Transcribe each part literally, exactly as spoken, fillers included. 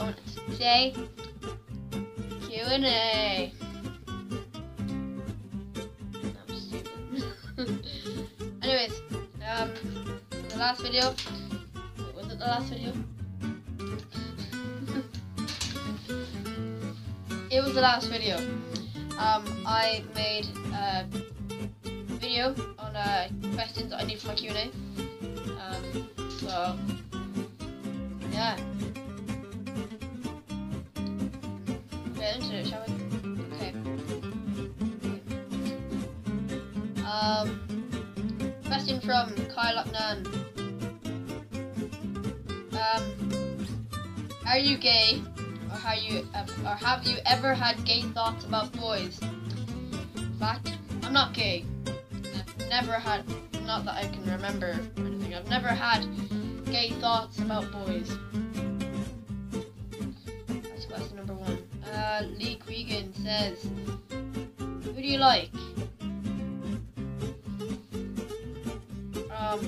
on today. Q and A. I'm stupid. Anyways, um, the last video. Wait, was it the last video? It was the last video. Um, I made a video on uh, questions that I need for my Q and A. Um, so yeah. Get into it, shall we? Okay. Um, question from Kyle Upnan. Um, are you gay? Or have you, or have you ever had gay thoughts about boys? In fact, I'm not gay. I've never had, not that I can remember or anything. I've never had gay thoughts about boys. That's question number one. Uh, Lee Creagan says, "Who do you like?" Um,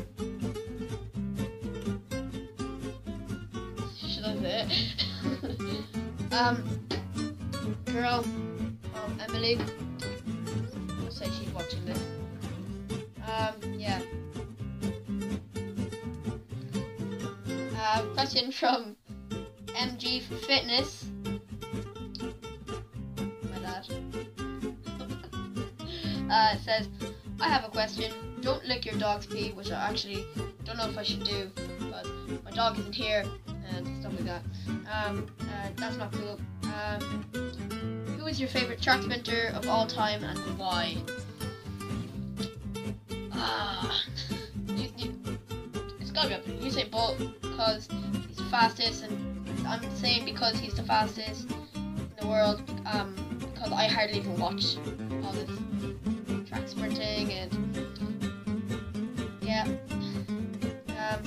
should I say it? Um, girl, um, Emily, I'll say she's watching this. Um, yeah. Uh, question from M G Fitness. My dad. uh, it says, I have a question. Don't lick your dog's pee, which I actually don't know if I should do, but my dog isn't here. And stuff like that. Um, uh, that's not cool. Um, who is your favorite track sprinter of all time and why? Ah, you, you, it's gotta be up there. You say Bolt because he's the fastest, and I'm saying because he's the fastest in the world. Um, because I hardly even watch all this track sprinting and yeah. Um.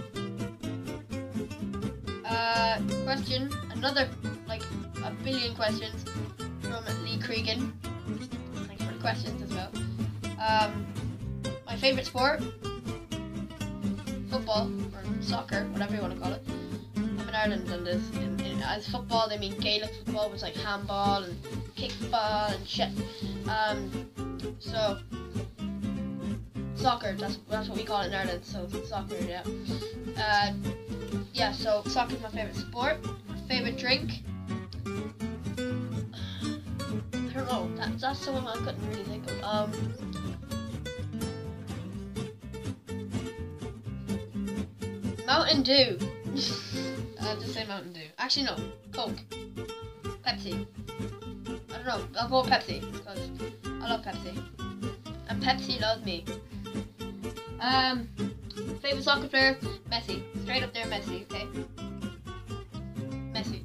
Uh, question, another, like, a billion questions from Lee Creagan. Thanks for the questions as well. Um, my favourite sport? Football, or soccer, whatever you want to call it. I'm in Ireland, and this, in, in, as football, they mean Gaelic football, which is like handball and kickball and shit. Um, so, soccer, that's, that's what we call it in Ireland, so soccer, yeah. Uh, Yeah, so soccer is my favourite sport. My favourite drink? I don't know. That, that's someone I couldn't really think of. Um, Mountain Dew. I'll just say Mountain Dew. Actually, no. Coke. Pepsi. I don't know. I'll go with Pepsi because I love Pepsi, and Pepsi loves me. Um. Favorite soccer player? Messi. Straight up there, Messi, okay? Messi.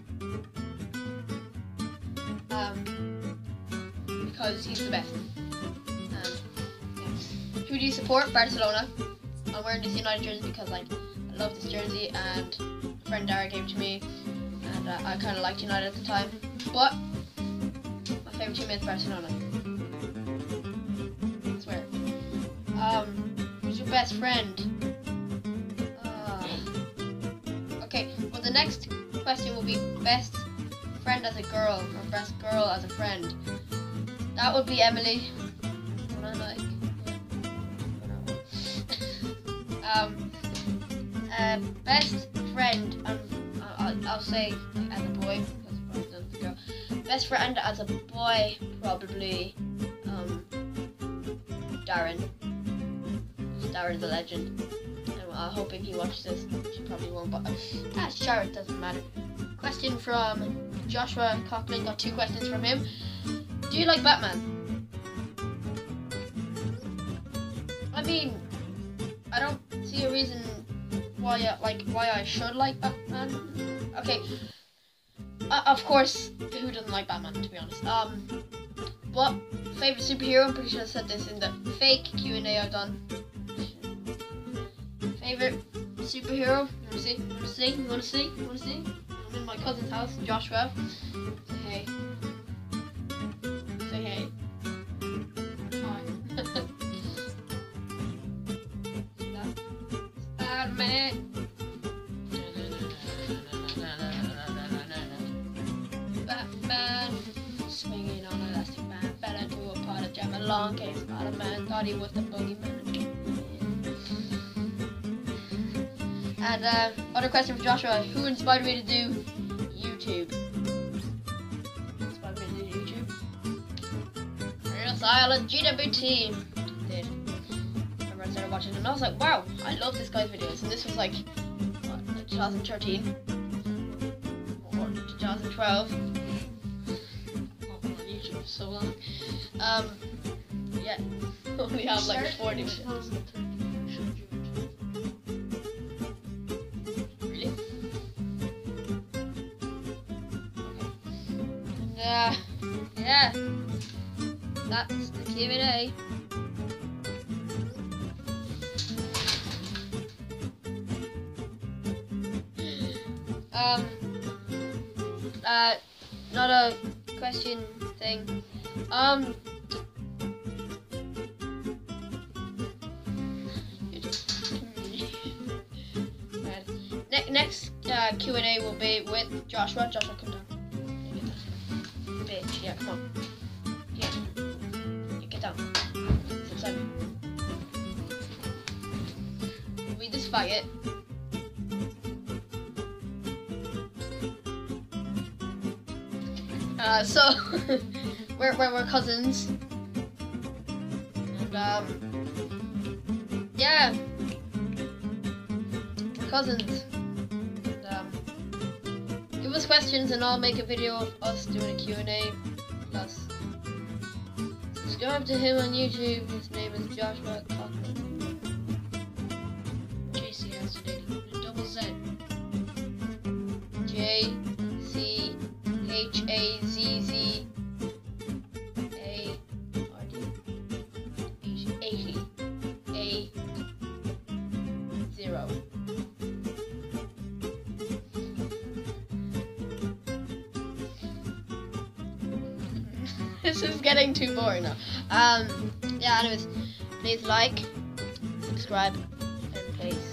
Um, because he's the best. Um, yeah. Who do you support? Barcelona. I'm wearing this United jersey because, like, I love this jersey, and a friend Dara gave it to me, and uh, I kind of liked United at the time. But my favorite team is Barcelona. I swear. Um. Who's your best friend? Uh, okay, well the next question will be best friend as a girl, or best girl as a friend. That would be Emily. What I like. um, uh, best friend, um, I'll, I'll say like, as a boy, because as a girl. Best friend as a boy, probably um, Darren. Darren's a legend. And I'm hoping he watches this. She probably won't, but that's sure, it doesn't matter. Question from Joshua Coughlin. Got two questions from him. Do you like Batman? I mean, I don't see a reason why, I, like, why I should like Batman. Okay, uh, of course, who doesn't like Batman? To be honest. Um, but favorite superhero? I'm pretty sure I said this in the fake Q and A I've done. Favorite superhero? You wanna see? You wanna see? You wanna see? You wanna see? I'm in my cousin's house, Joshua. Say hey. Say hey. Hi. See that? Spider-Man. Not a man, thought he was the boogeyman. And uh, other question for Joshua: who inspired me to do YouTube? Inspired me to do YouTube? Real silent G W T did. Remember I started watching and I was like, wow, I love this guy's videos. And this was like, what, like twenty thirteen or twenty twelve. Oh, on YouTube so long. Um, yeah, only have like forty minutes. Really? Okay. And uh, yeah, that's the Q and A. Um, uh, not a question thing. Um, ne next uh, Q and A will be with Joshua. Joshua, come down. Bitch, yeah, come on. Yeah, you get down. Sit beside me. We just fight it. Uh, so we're, we're we're cousins, and um, yeah, cousins. And, um, give us questions, and I'll make a video of us doing a Q and A. Plus, subscribe to him on YouTube. His name is Joshua Cochran. J C S today, double Z. J C H A Z Z A R D eighty A zero. This is getting too boring now. Um, yeah, anyways, please like, subscribe, and please